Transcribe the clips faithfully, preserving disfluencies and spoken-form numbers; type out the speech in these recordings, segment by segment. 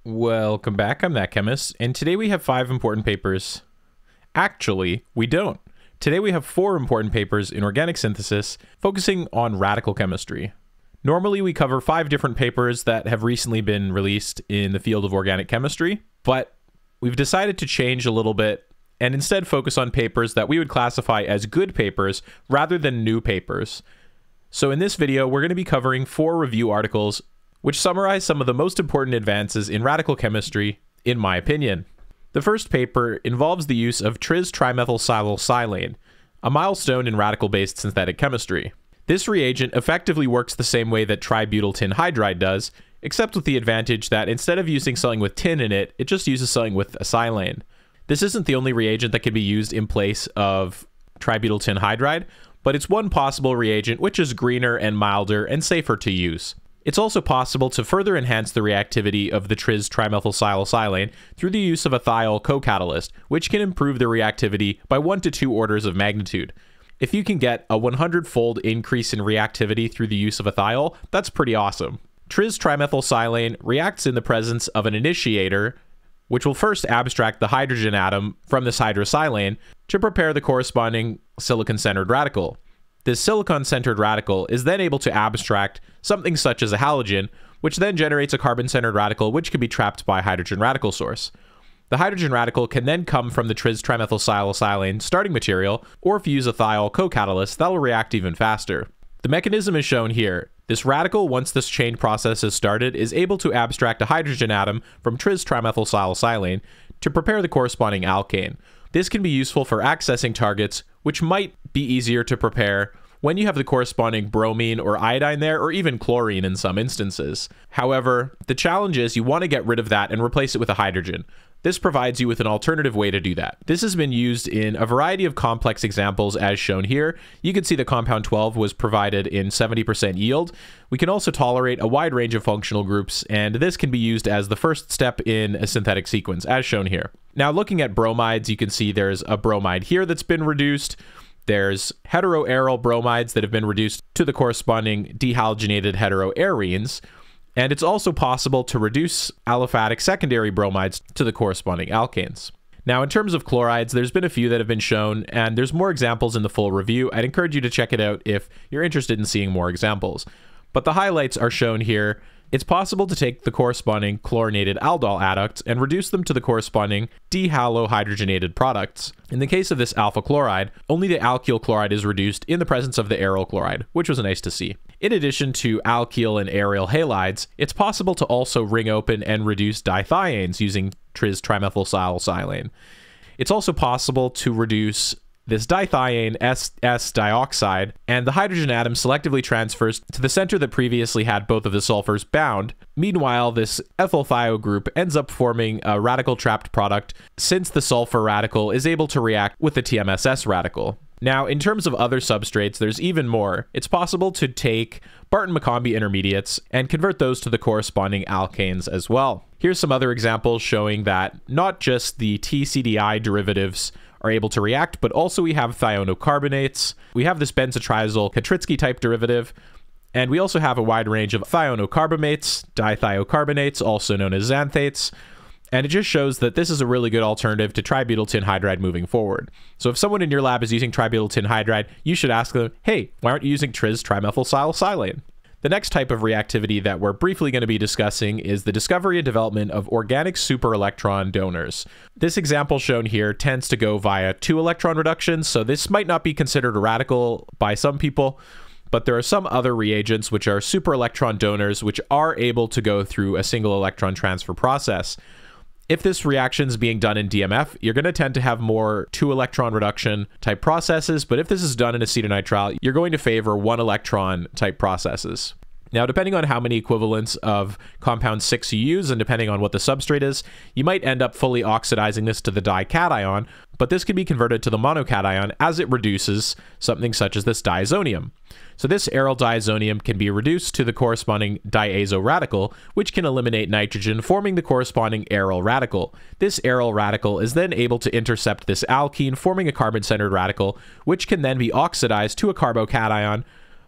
Welcome back, I'm that chemist, and today we have five important papers. Actually, we don't. Today we have four important papers in organic synthesis, focusing on radical chemistry. Normally we cover five different papers that have recently been released in the field of organic chemistry, but we've decided to change a little bit and instead focus on papers that we would classify as good papers rather than new papers. So in this video, we're going to be covering four review articles which summarize some of the most important advances in radical chemistry, in my opinion. The first paper involves the use of tris-trimethylsilosilane, a milestone in radical-based synthetic chemistry. This reagent effectively works the same way that tributyl tin hydride does, except with the advantage that instead of using something with tin in it, it just uses something with a silane. This isn't the only reagent that can be used in place of tributyl tin hydride, but it's one possible reagent which is greener and milder and safer to use. It's also possible to further enhance the reactivity of the tris-trimethylsilosilane through the use of a thiol co-catalyst, which can improve the reactivity by one to two orders of magnitude. If you can get a one hundred fold increase in reactivity through the use of a thiol, that's pretty awesome. Tris-trimethylsilane reacts in the presence of an initiator, which will first abstract the hydrogen atom from this hydrosilane to prepare the corresponding silicon-centered radical. This silicon-centered radical is then able to abstract something such as a halogen, which then generates a carbon-centered radical which can be trapped by a hydrogen radical source. The hydrogen radical can then come from the tris-trimethylsilosilane starting material, or if you use a thiol co-catalyst, that'll react even faster. The mechanism is shown here. This radical, once this chain process is started, is able to abstract a hydrogen atom from tris-trimethylsilosilane to prepare the corresponding alkane. This can be useful for accessing targets which might be easier to prepare when you have the corresponding bromine or iodine there, or even chlorine in some instances. However, the challenge is you want to get rid of that and replace it with a hydrogen. This provides you with an alternative way to do that. This has been used in a variety of complex examples as shown here. You can see that compound twelve was provided in seventy percent yield. We can also tolerate a wide range of functional groups, and this can be used as the first step in a synthetic sequence as shown here. Now looking at bromides, you can see there's a bromide here that's been reduced. There's heteroaryl bromides that have been reduced to the corresponding dehalogenated heteroarenes. And it's also possible to reduce aliphatic secondary bromides to the corresponding alkanes. Now, in terms of chlorides, there's been a few that have been shown, and there's more examples in the full review. I'd encourage you to check it out if you're interested in seeing more examples. But the highlights are shown here. It's possible to take the corresponding chlorinated aldol adducts and reduce them to the corresponding dehalohydrogenated products. In the case of this alpha chloride, only the alkyl chloride is reduced in the presence of the aryl chloride, which was nice to see. In addition to alkyl and aryl halides, it's possible to also ring open and reduce dithiones using tris-trimethylsilosilane. It's also possible to reduce this dithione S S dioxide, and the hydrogen atom selectively transfers to the center that previously had both of the sulfurs bound. Meanwhile, this ethyl thio group ends up forming a radical trapped product since the sulfur radical is able to react with the T M S S radical. Now, in terms of other substrates, there's even more. It's possible to take Barton-McCombie intermediates and convert those to the corresponding alkanes as well. Here's some other examples showing that not just the T C D I derivatives are able to react, but also we have thionocarbonates, we have this benzotriazyl Katritsky type derivative, and we also have a wide range of thionocarbamates, dithiocarbanates, also known as xanthates, and it just shows that this is a really good alternative to tributyl tin hydride moving forward. So if someone in your lab is using tributyl tin hydride, you should ask them, hey, why aren't you using tris-trimethylsilosilane? The next type of reactivity that we're briefly going to be discussing is the discovery and development of organic superelectron donors. This example shown here tends to go via two electron reduction, so this might not be considered a radical by some people, but there are some other reagents which are superelectron donors which are able to go through a single electron transfer process. If this reaction is being done in D M F, you're going to tend to have more two electron reduction type processes, but if this is done in acetonitrile, you're going to favor one electron type processes. Now, depending on how many equivalents of compound six you use and depending on what the substrate is, you might end up fully oxidizing this to the dication, but this can be converted to the monocation as it reduces something such as this diazonium. So this aryl diazonium can be reduced to the corresponding diazo radical, which can eliminate nitrogen, forming the corresponding aryl radical. This aryl radical is then able to intercept this alkene, forming a carbon-centered radical, which can then be oxidized to a carbocation,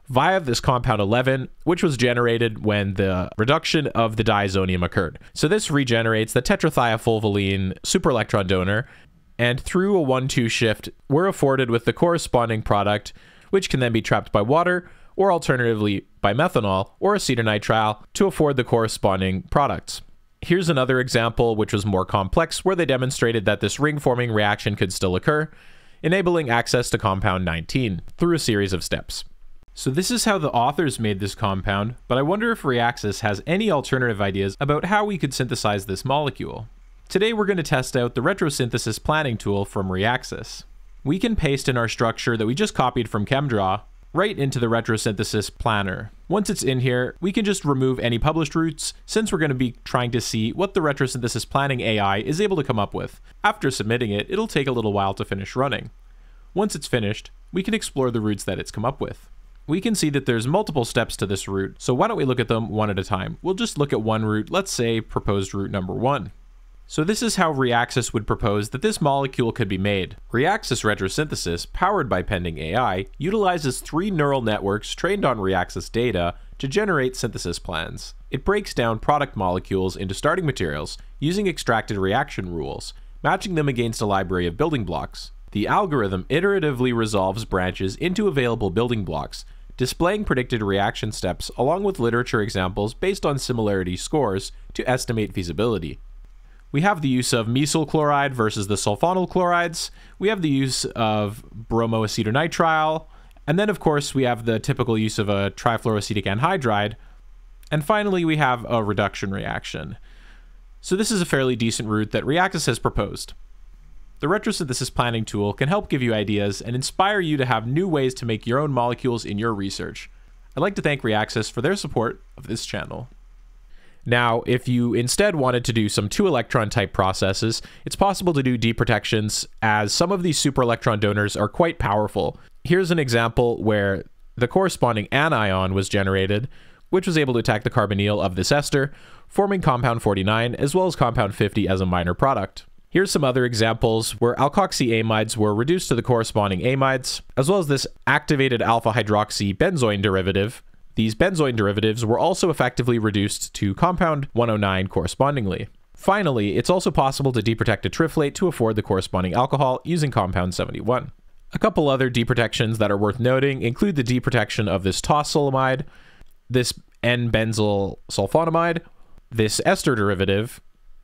via this compound eleven, which was generated when the reduction of the diazonium occurred. So this regenerates the tetrathiafulvalene superelectron donor, and through a one two shift, we're afforded with the corresponding product, which can then be trapped by water, or alternatively by methanol or acetonitrile to afford the corresponding products. Here's another example which was more complex, where they demonstrated that this ring-forming reaction could still occur, enabling access to compound nineteen through a series of steps. So this is how the authors made this compound, but I wonder if Reaxys has any alternative ideas about how we could synthesize this molecule. Today we're going to test out the retrosynthesis planning tool from Reaxys. We can paste in our structure that we just copied from ChemDraw right into the retrosynthesis planner. Once it's in here, we can just remove any published routes, since we're going to be trying to see what the retrosynthesis planning A I is able to come up with. After submitting it, it'll take a little while to finish running. Once it's finished, we can explore the routes that it's come up with. We can see that there's multiple steps to this route, so why don't we look at them one at a time? We'll just look at one route, let's say proposed route number one. So this is how Reaxys would propose that this molecule could be made. Reaxys retrosynthesis, powered by pending A I, utilizes three neural networks trained on Reaxys data to generate synthesis plans. It breaks down product molecules into starting materials using extracted reaction rules, matching them against a library of building blocks. The algorithm iteratively resolves branches into available building blocks, displaying predicted reaction steps along with literature examples based on similarity scores to estimate feasibility. We have the use of mesyl chloride versus the sulfonyl chlorides. We have the use of bromoacetonitrile. And then, of course, we have the typical use of a trifluoroacetic anhydride. And finally, we have a reduction reaction. So this is a fairly decent route that Reaxys has proposed. The retrosynthesis planning tool can help give you ideas and inspire you to have new ways to make your own molecules in your research. I'd like to thank Reaxys for their support of this channel. Now, if you instead wanted to do some two electron type processes, it's possible to do deprotections, as some of these superelectron donors are quite powerful. Here's an example where the corresponding anion was generated, which was able to attack the carbonyl of this ester, forming compound forty-nine as well as compound fifty as a minor product. Here's some other examples where alkoxyamides were reduced to the corresponding amides, as well as this activated alpha hydroxy benzoin derivative. These benzoin derivatives were also effectively reduced to compound one oh nine correspondingly. Finally, it's also possible to deprotect a triflate to afford the corresponding alcohol using compound seventy-one. A couple other deprotections that are worth noting include the deprotection of this tosylamide, this N-benzyl sulfonamide, this ester derivative,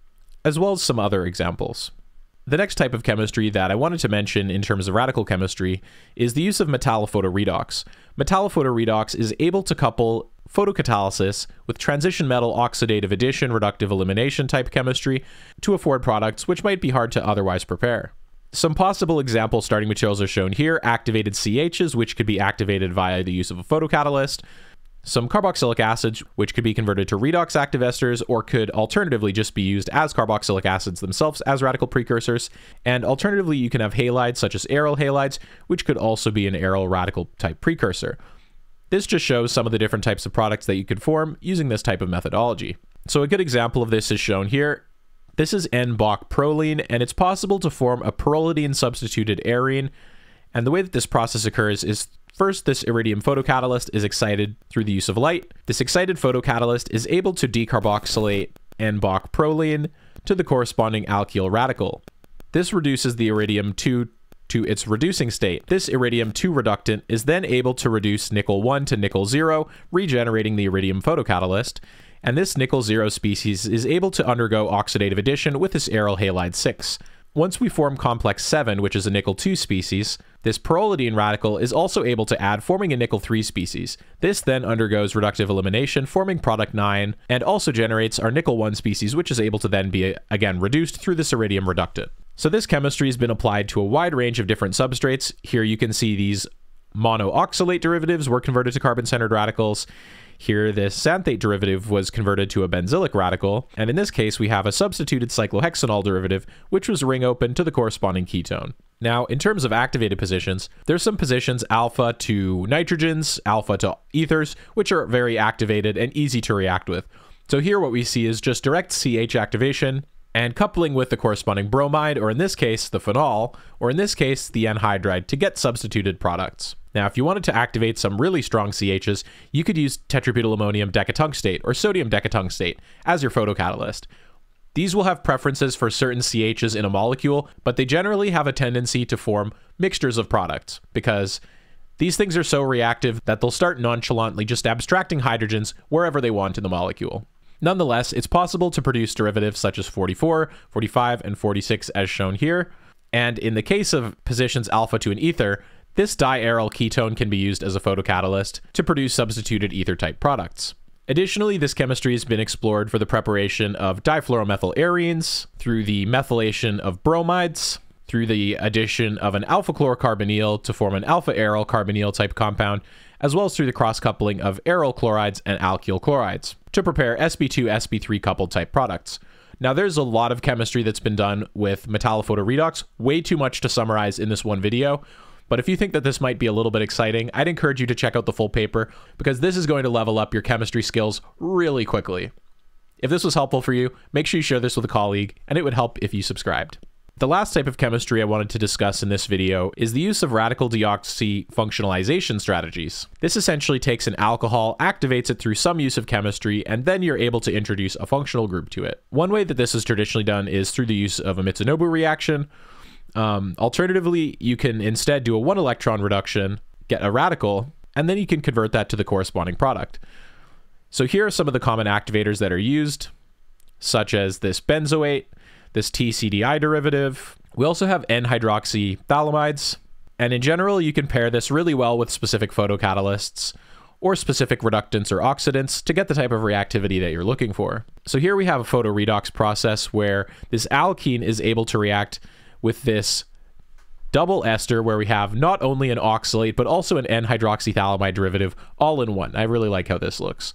as well as some other examples. The next type of chemistry that I wanted to mention in terms of radical chemistry is the use of metallophotoredox. Metallophotoredox is able to couple photocatalysis with transition metal oxidative addition reductive elimination type chemistry to afford products which might be hard to otherwise prepare. Some possible example starting materials are shown here: activated C Hs, which could be activated via the use of a photocatalyst, some carboxylic acids, which could be converted to redox active esters, or could alternatively just be used as carboxylic acids themselves as radical precursors. And alternatively, you can have halides such as aryl halides, which could also be an aryl radical type precursor. This just shows some of the different types of products that you could form using this type of methodology. So a good example of this is shown here. This is N-Boc proline, and it's possible to form a pyrrolidine substituted arene. And the way that this process occurs is, first, this iridium photocatalyst is excited through the use of light. This excited photocatalyst is able to decarboxylate N-Boc proline to the corresponding alkyl radical. This reduces the iridium two to its reducing state. This iridium two reductant is then able to reduce nickel one to nickel zero, regenerating the iridium photocatalyst. And this nickel zero species is able to undergo oxidative addition with this aryl halide six. Once we form complex seven, which is a nickel two species, this pyrrolidine radical is also able to add, forming a nickel three species. This then undergoes reductive elimination, forming product nine, and also generates our nickel one species, which is able to then be, again, reduced through this iridium reductant. So this chemistry has been applied to a wide range of different substrates. Here you can see these monooxalate derivatives were converted to carbon-centered radicals. Here, this xanthate derivative was converted to a benzylic radical, and in this case, we have a substituted cyclohexanol derivative, which was ring open to the corresponding ketone. Now, in terms of activated positions, there's some positions alpha to nitrogens, alpha to ethers, which are very activated and easy to react with. So here what we see is just direct C H activation and coupling with the corresponding bromide, or in this case, the phenol, or in this case, the anhydride, to get substituted products. Now, if you wanted to activate some really strong C Hs, you could use tetrabutyl ammonium decatungstate or sodium decatungstate as your photocatalyst. These will have preferences for certain C Hs in a molecule, but they generally have a tendency to form mixtures of products because these things are so reactive that they'll start nonchalantly just abstracting hydrogens wherever they want in the molecule. Nonetheless, it's possible to produce derivatives such as forty-four, forty-five, and forty-six as shown here. And in the case of positions alpha to an ether, this diaryl ketone can be used as a photocatalyst to produce substituted ether-type products. Additionally, this chemistry has been explored for the preparation of difluoromethylarenes, through the methylation of bromides, through the addition of an alpha-chlorocarbonyl to form an alpha-aryl carbonyl type compound, as well as through the cross-coupling of aryl chlorides and alkyl chlorides to prepare S p two S p three coupled type products. Now, there's a lot of chemistry that's been done with metallophotoredox, way too much to summarize in this one video. But if you think that this might be a little bit exciting, I'd encourage you to check out the full paper because this is going to level up your chemistry skills really quickly. If this was helpful for you, make sure you share this with a colleague, and it would help if you subscribed. The last type of chemistry I wanted to discuss in this video is the use of radical deoxyfunctionalization strategies. This essentially takes an alcohol, activates it through some use of chemistry, and then you're able to introduce a functional group to it. One way that this is traditionally done is through the use of a Mitsunobu reaction. Um, alternatively, you can instead do a one electron reduction, get a radical, and then you can convert that to the corresponding product. So here are some of the common activators that are used, such as this benzoate, this T C D I derivative. We also have N-hydroxyphthalides, and in general, you can pair this really well with specific photocatalysts or specific reductants or oxidants to get the type of reactivity that you're looking for. So here we have a photoredox process where this alkene is able to react with this double ester where we have not only an oxalate, but also an N-hydroxyphthalimide derivative all in one. I really like how this looks.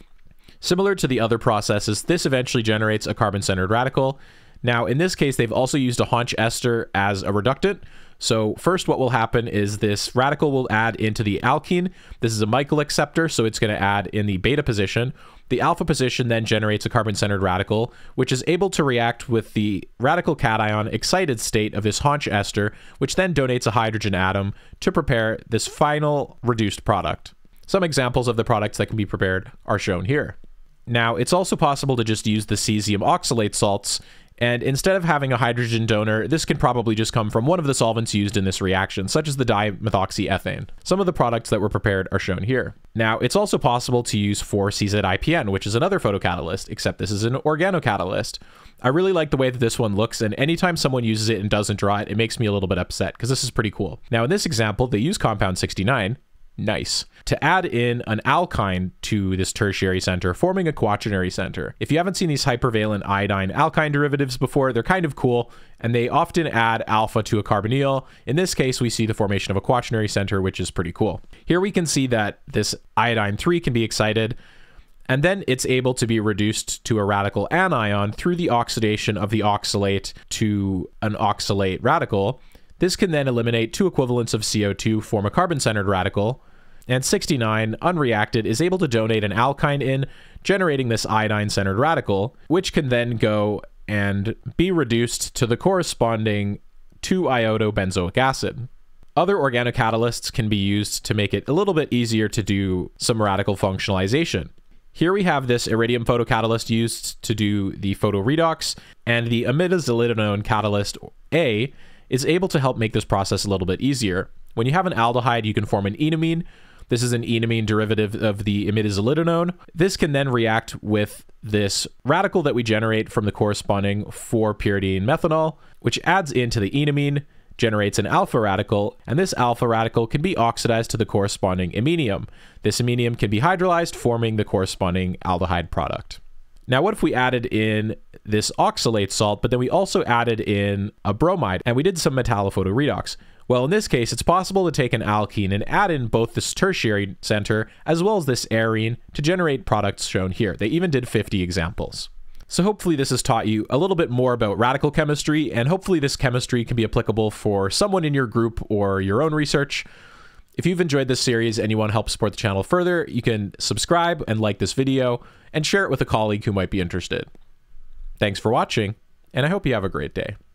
Similar to the other processes, this eventually generates a carbon-centered radical. Now, in this case, they've also used a haunch ester as a reductant. So first, what will happen is this radical will add into the alkene. This is a Michael acceptor, so it's going to add in the beta position. The alpha position then generates a carbon-centered radical, which is able to react with the radical cation excited state of this haunch ester, which then donates a hydrogen atom to prepare this final reduced product. Some examples of the products that can be prepared are shown here. Now, it's also possible to just use the cesium oxalate salts, and instead of having a hydrogen donor, this can probably just come from one of the solvents used in this reaction, such as the dimethoxyethane. Some of the products that were prepared are shown here. Now, it's also possible to use four C Z I P N, which is another photocatalyst, except this is an organocatalyst. I really like the way that this one looks, and anytime someone uses it and doesn't draw it, it makes me a little bit upset, because this is pretty cool. Now, in this example, they use compound sixty-nine, nice, to add in an alkyne to this tertiary center, forming a quaternary center. If you haven't seen these hypervalent iodine alkyne derivatives before, they're kind of cool, and they often add alpha to a carbonyl. In this case, we see the formation of a quaternary center, which is pretty cool. Here we can see that this iodine three can be excited, and then it's able to be reduced to a radical anion through the oxidation of the oxalate to an oxalate radical. This can then eliminate two equivalents of C O two, form a carbon-centered radical, and sixty-nine, unreacted, is able to donate an alkyne in, generating this iodine-centered radical, which can then go and be reduced to the corresponding two iodobenzoic acid. Other organocatalysts can be used to make it a little bit easier to do some radical functionalization. Here we have this iridium photocatalyst used to do the photoredox, and the imidazolidinone catalyst A is able to help make this process a little bit easier. When you have an aldehyde, you can form an enamine. This is an enamine derivative of the imidazolidinone. This can then react with this radical that we generate from the corresponding four pyridine methanol, which adds into the enamine, generates an alpha radical, and this alpha radical can be oxidized to the corresponding iminium. This iminium can be hydrolyzed, forming the corresponding aldehyde product. Now, what if we added in this oxalate salt, but then we also added in a bromide, and we did some metallophotoredox? Well, in this case, it's possible to take an alkene and add in both this tertiary center as well as this arene to generate products shown here. They even did fifty examples. So hopefully this has taught you a little bit more about radical chemistry, and hopefully this chemistry can be applicable for someone in your group or your own research. If you've enjoyed this series and you want to help support the channel further, you can subscribe and like this video and share it with a colleague who might be interested. Thanks for watching, and I hope you have a great day.